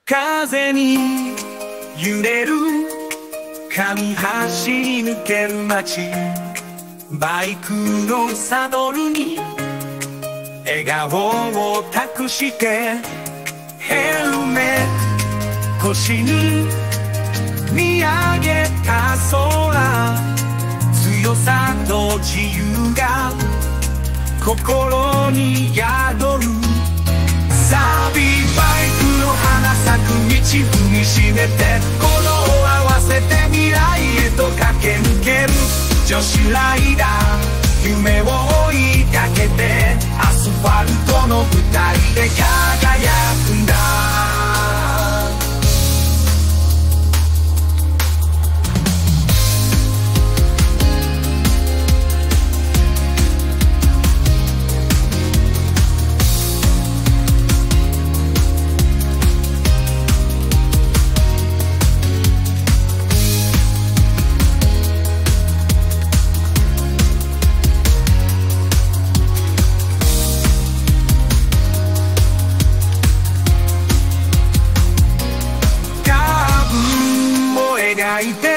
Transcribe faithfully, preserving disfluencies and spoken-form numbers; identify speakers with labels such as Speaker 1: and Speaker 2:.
Speaker 1: 風に揺れる紙走り抜ける街、バイクのサドルに笑顔を託して、ヘルメット腰に見上げた空、強さと自由が心に宿る。サビバイクの花咲く道踏みしめて、心を合わせて未来へと駆け抜ける女子ライダー、夢を追いかけてアスファルトの舞台で輝くんだ。描いて